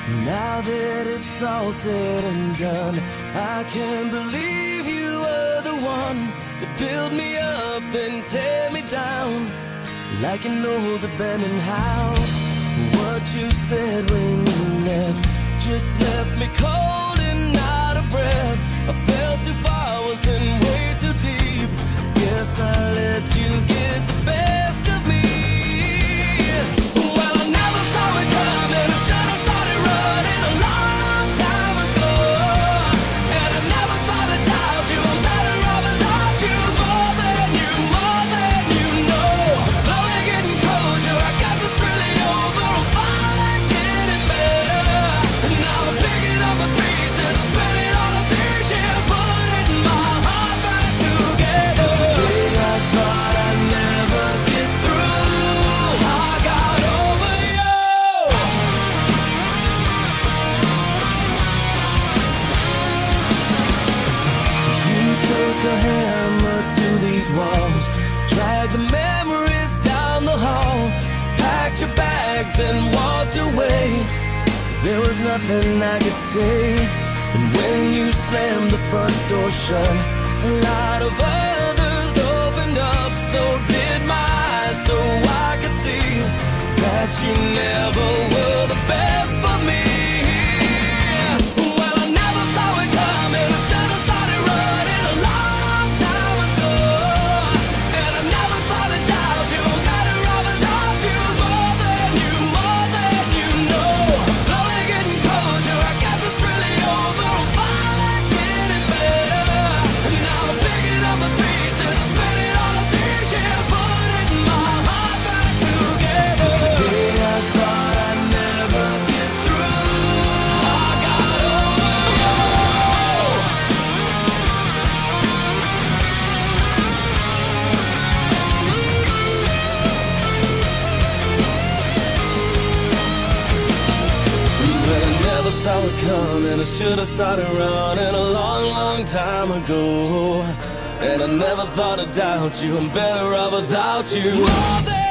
Now that it's all said and done, I can't believe you were the one to build me up and tear me down like an old abandoned house. What you said when you left just left me cold and out of breath. I fell too far, was in way too deep. Guess I let you get the best of me. Well, I never saw it coming. I should have started running a long, long time ago. And I never thought I'd doubt you. I'm better off without you. More than you know. I'm slowly getting closure. I guess it's really over. I'm finally getting better. And now I'm picking up the pieces, spinning all the things, putting my heart back together. Just the day I thought I'd never get through, I got over you. You took a hammer to these walls, dragged the memories down the hall, packed your bags and walked away. There was nothing I could say. And when you slammed the front door shut, a lot of others opened up. So did my eyes, so I could see that you never were the best for me. Well, I never saw it coming. I should have started running a long, long time ago. And I never thought I'd doubt you. I'm better off without you. More than you know. I'm slowly getting closure. I guess it's really over. I'm finally getting better. And now I'm picking up the pieces, spinning all the things, putting my heart back together. Just the day I thought I'd never get through, I got over you. Well, I never saw it coming. I should have started running a long, long time ago. And I never thought I'd doubt you. I'm better off without you. More than